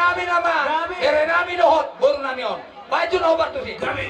nami nama, ere nami nohot, buru nami on. Baju nohot tu sih. Kami.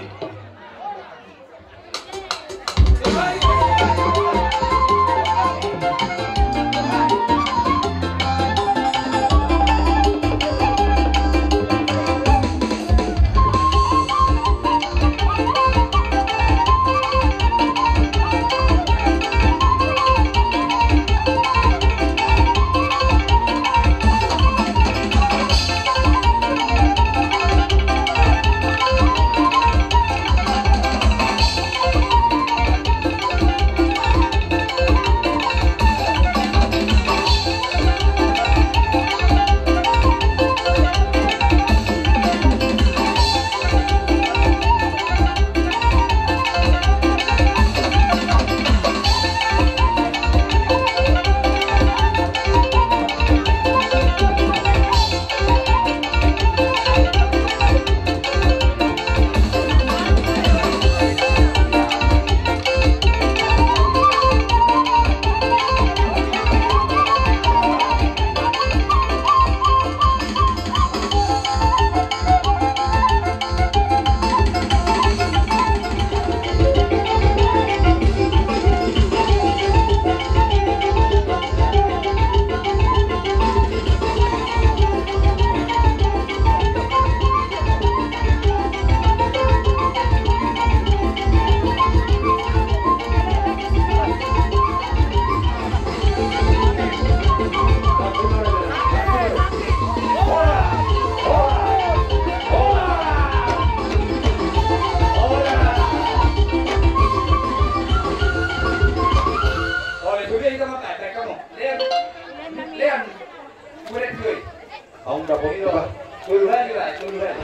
Ông đã bỗng rồi. Tôi lại.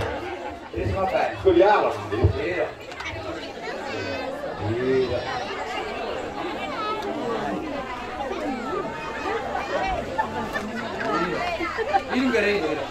Đi xem cái. Tôi đi à rồi. Đi rồi. Đi rồi. Ini enggak ada itu.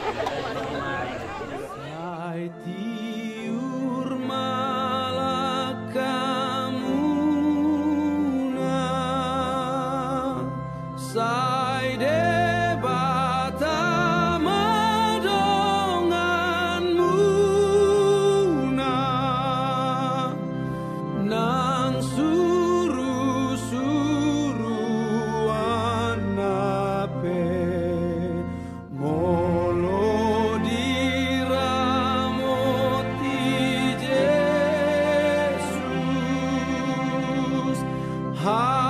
Ha